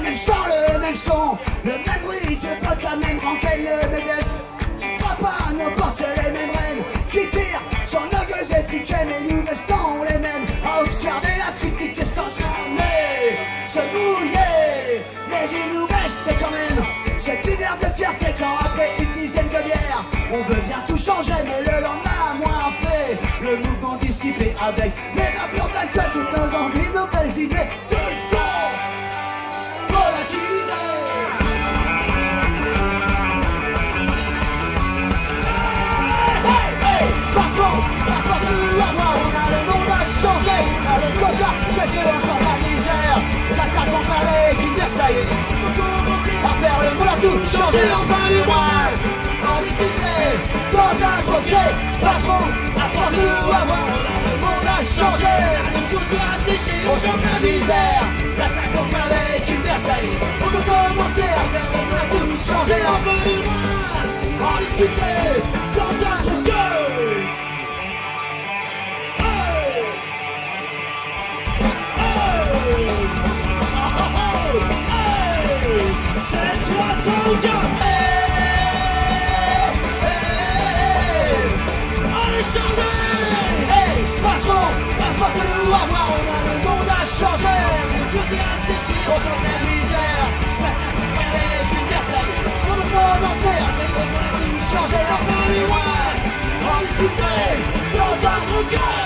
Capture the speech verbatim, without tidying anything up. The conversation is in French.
même chant, le même son, le même bruit, tu peux quand même rentrer le même def. Tu crois pas, nos portes, c'est les mêmes reines qui tirent sur nos gueules étriquées, mais nous restons les mêmes à observer la critique sans jamais se mouiller. Mais il nous reste quand même cette lumière de fierté quand après une dizaine de bières, on veut bien tout changer, mais le lendemain, moins fait, le mouvement dissipé avec les vapeurs d'alcool, toutes nos envies, nos belles idées se sont volatilisées. Partout, n'importe où à voir, on a le monde à changer. On a le clochard, séché, on chante la misère. Ça s'accompagne qui Versailles. À faire le monde à tout changer en fin du mois. En discuter dans un troquet. Patron, n'importe où à voir, on a le monde à changer. Le coursier à sécher, on chante la misère. Ça s'accompagne qui Versailles. On peut commencer à faire le monde à tout changer en fin du mois. En discuter dans un troquet. N'importe où à voir, on a le monde à changer. Le côté à sécher, on chante la misère. Ça s'accompagne d'une Versailles. On peut commencer à faire le monde à tout changer. En fin du mois, en discuter dans un trou.